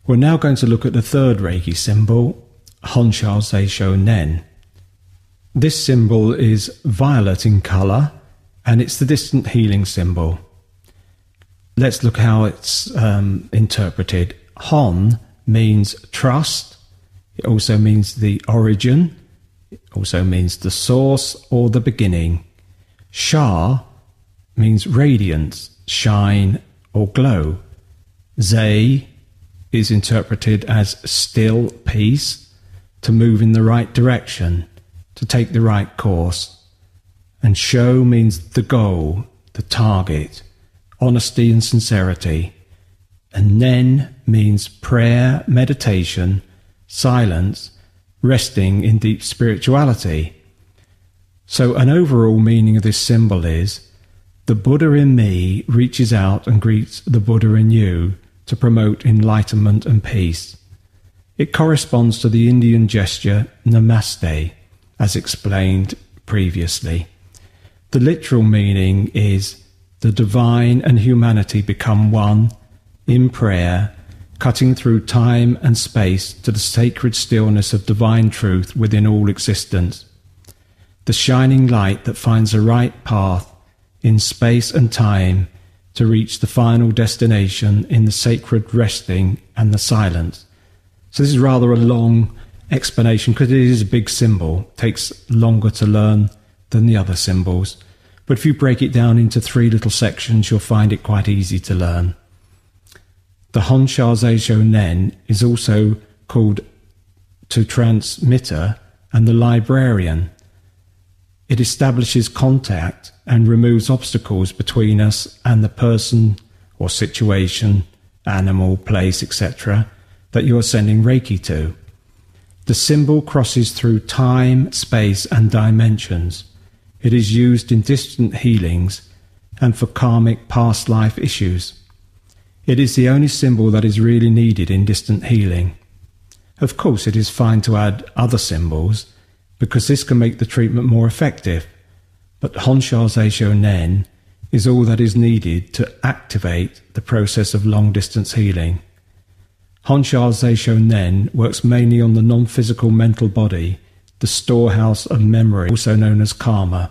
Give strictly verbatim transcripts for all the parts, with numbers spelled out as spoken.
We're now going to look at the third Reiki symbol, Honsha Seisho Nen. This symbol is violet in colour, and it's the distant healing symbol. Let's look how it's um, interpreted. Hon means trust. It also means the origin. It also means the source or the beginning. Sha means radiance, shine or glow. Zei is interpreted as still peace, to move in the right direction, to take the right course. And Sho means the goal, the target, honesty and sincerity. And Nen means prayer, meditation, silence, resting in deep spirituality. So an overall meaning of this symbol is, the Buddha in me reaches out and greets the Buddha in you to promote enlightenment and peace. It corresponds to the Indian gesture Namaste, as explained previously. The literal meaning is, the divine and humanity become one in prayer, cutting through time and space to the sacred stillness of divine truth within all existence. The shining light that finds a right path in space and time to reach the final destination in the sacred resting and the silence. So this is rather a long explanation because it is a big symbol. It takes longer to learn than the other symbols. But if you break it down into three little sections, you'll find it quite easy to learn. The Honsha Seisho Nen is also called the transmitter and the librarian. It establishes contact and removes obstacles between us and the person or situation, animal, place, et cetera that you are sending Reiki to. The symbol crosses through time, space and dimensions. It is used in distant healings and for karmic past life issues. It is the only symbol that is really needed in distant healing. Of course, it is fine to add other symbols because this can make the treatment more effective, but Honsha Seisho Nen is all that is needed to activate the process of long-distance healing. Honsha Seisho Nen works mainly on the non-physical mental body, the storehouse of memory, also known as karma.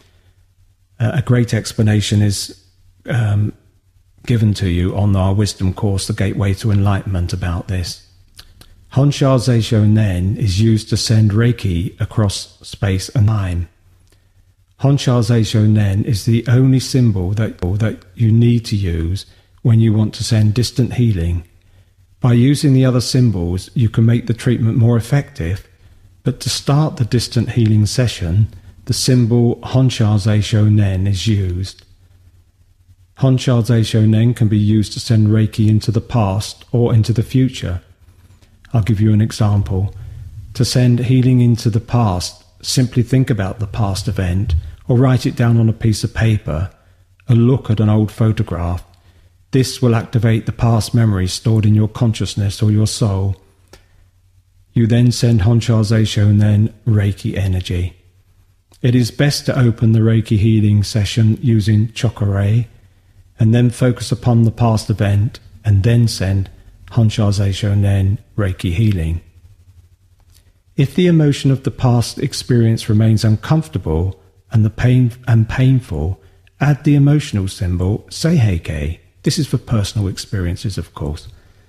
Uh, a great explanation is um, given to you on our wisdom course, The Gateway to Enlightenment, about this. Honsha Seisho Nen is used to send Reiki across space and time. Honsha Seisho Nen is the only symbol that, that you need to use when you want to send distant healing. By using the other symbols, you can make the treatment more effective, but to start the distant healing session, the symbol Honsha Seisho Nen is used. Honsha Seisho Nen can be used to send Reiki into the past or into the future. I'll give you an example. To send healing into the past, simply think about the past event or write it down on a piece of paper or look at an old photograph. This will activate the past memories stored in your consciousness or your soul. You then send Honsha Seisho Nen Reiki energy. It is best to open the Reiki healing session using Chokurei and then focus upon the past event and then send Honsha Seisho Nen Reiki healing. If the emotion of the past experience remains uncomfortable and the pain and painful, add the emotional symbol Seihei. This is for personal experiences, of course.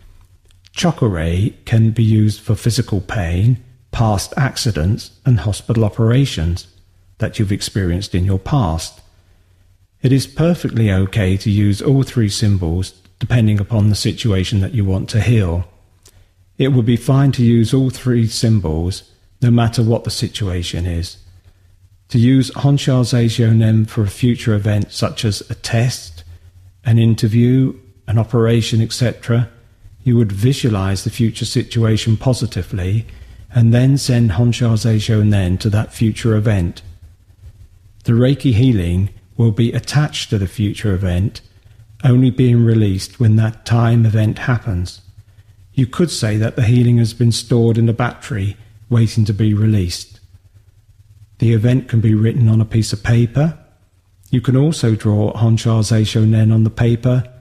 Chokurei can be used for physical pain, past accidents and hospital operations that you've experienced in your past. It is perfectly okay to use all three symbols depending upon the situation that you want to heal. It would be fine to use all three symbols no matter what the situation is. To use Honsha Seisho Nen for a future event such as a test, an interview, an operation, et cetera, you would visualize the future situation positively and then send Honsha Seisho Nen to that future event. The Reiki healing will be attached to the future event, only being released when that time event happens. You could say that the healing has been stored in a battery waiting to be released. The event can be written on a piece of paper. You can also draw Honsha Seisho Nen on the paper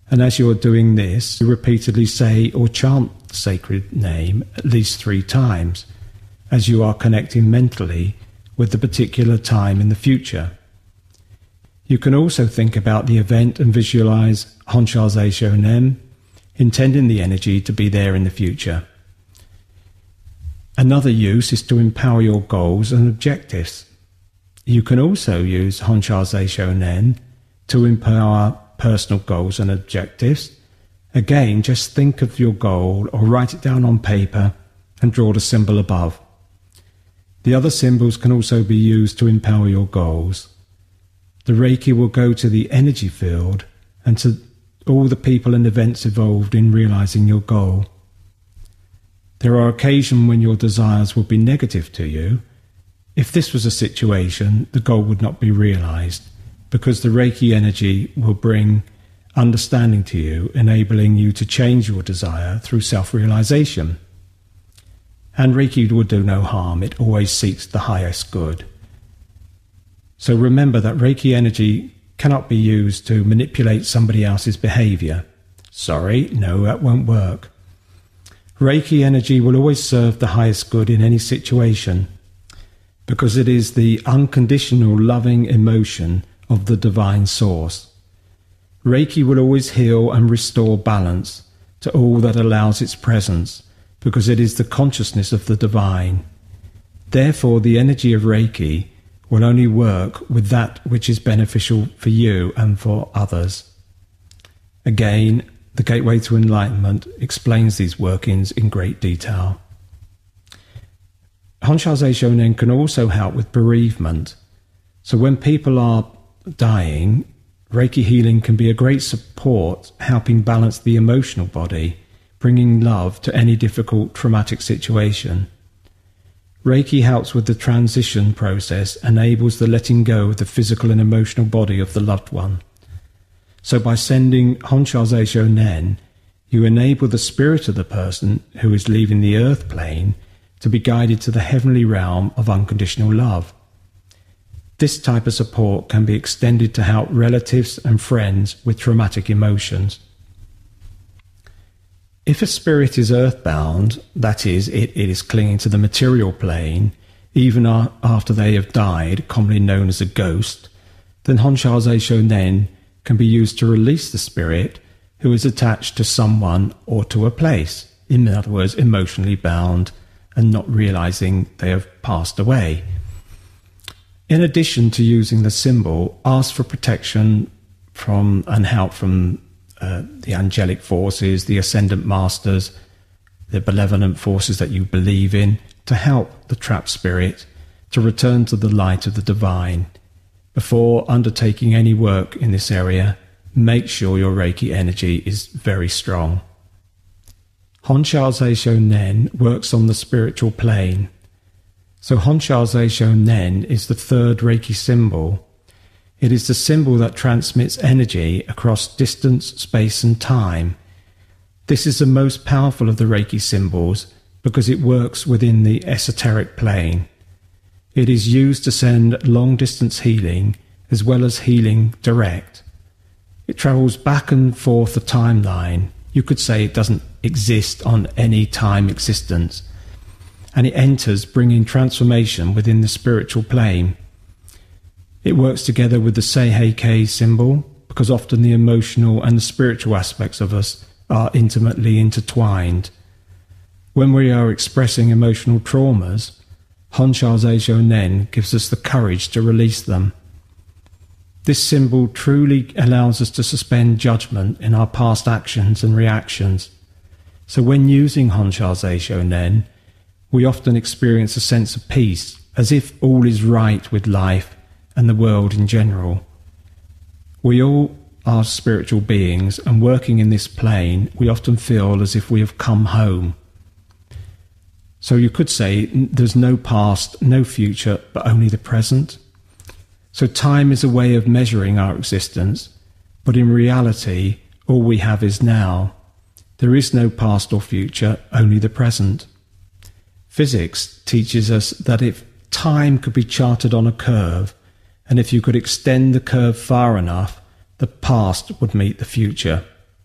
And as you're doing this, you repeatedly say or chant the sacred name at least three times, as you are connecting mentally with the particular time in the future. You can also think about the event and visualize Honsha Shonen, intending the energy to be there in the future. Another use is to empower your goals and objectives. You can also use Honsha Shonen to empower personal goals and objectives. Again, just think of your goal or write it down on paper and draw the symbol above. The other symbols can also be used to empower your goals. The Reiki will go to the energy field and to all the people and events involved in realizing your goal. There are occasions when your desires will be negative to you. If this was a situation, the goal would not be realized, because the Reiki energy will bring understanding to you, enabling you to change your desire through self-realization. And Reiki will do no harm. It always seeks the highest good. So remember that Reiki energy cannot be used to manipulate somebody else's behavior. Sorry, no, that won't work. Reiki energy will always serve the highest good in any situation, because it is the unconditional loving emotion of the divine source. Reiki will always heal and restore balance to all that allows its presence, because it is the consciousness of the divine. Therefore, the energy of Reiki will only work with that which is beneficial for you and for others. Again, the Gateway to Enlightenment explains these workings in great detail. Honsha Shonen can also help with bereavement. So when people are dying, Reiki healing can be a great support, helping balance the emotional body, bringing love to any difficult traumatic situation. Reiki helps with the transition process, enables the letting go of the physical and emotional body of the loved one. So by sending Honsha Shonen, you enable the spirit of the person who is leaving the earth plane to be guided to the heavenly realm of unconditional love. This type of support can be extended to help relatives and friends with traumatic emotions. If a spirit is earthbound, that is, it, it is clinging to the material plane, even after they have died, commonly known as a ghost, then Honsha Shonen can be used to release the spirit who is attached to someone or to a place, in other words, emotionally bound and not realizing they have passed away. In addition to using the symbol, ask for protection from and help from uh, the angelic forces, the ascendant masters, the benevolent forces that you believe in, to help the trapped spirit to return to the light of the divine. Before undertaking any work in this area, make sure your Reiki energy is very strong. Honsha Shonen works on the spiritual plane. So Honsha Shonen is the third Reiki symbol. It is the symbol that transmits energy across distance, space and time. This is the most powerful of the Reiki symbols because it works within the esoteric plane. It is used to send long-distance healing as well as healing direct. It travels back and forth the timeline. You could say it doesn't exist on any time existence. And it enters, bringing transformation within the spiritual plane. It works together with the Seihei symbol, because often the emotional and the spiritual aspects of us are intimately intertwined. When we are expressing emotional traumas, Honsha Shonen gives us the courage to release them. This symbol truly allows us to suspend judgment in our past actions and reactions. So when using Honsha Shonen, we often experience a sense of peace, as if all is right with life and the world in general. We all are spiritual beings, and working in this plane, we often feel as if we have come home. So you could say there's no past, no future, but only the present. So time is a way of measuring our existence, but in reality, all we have is now. There is no past or future, only the present. Physics teaches us that if time could be charted on a curve, and if you could extend the curve far enough, the past would meet the future.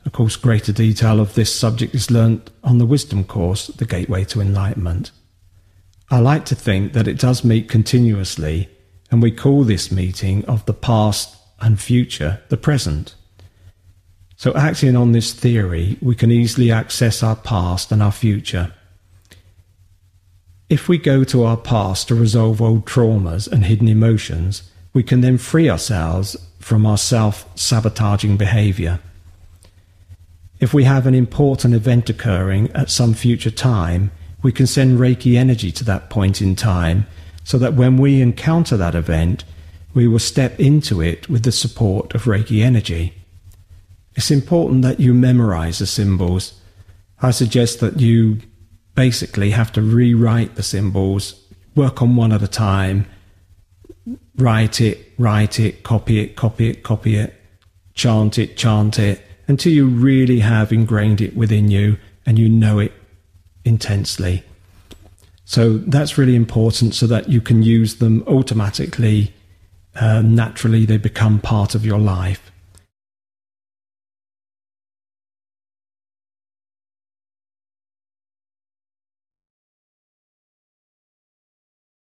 Of course, greater detail of this subject is learnt on the Wisdom course, The Gateway to Enlightenment. I like to think that it does meet continuously, and we call this meeting of the past and future the present. So acting on this theory, we can easily access our past and our future. If we go to our past to resolve old traumas and hidden emotions, we can then free ourselves from our self-sabotaging behaviour. If we have an important event occurring at some future time, we can send Reiki energy to that point in time, so that when we encounter that event, we will step into it with the support of Reiki energy. It's important that you memorize the symbols. I suggest that you basically have to rewrite the symbols, work on one at a time, write it, write it, copy it, copy it, copy it, chant it, chant it, until you really have ingrained it within you and you know it intensely. So that's really important, so that you can use them automatically, uh, naturally they become part of your life.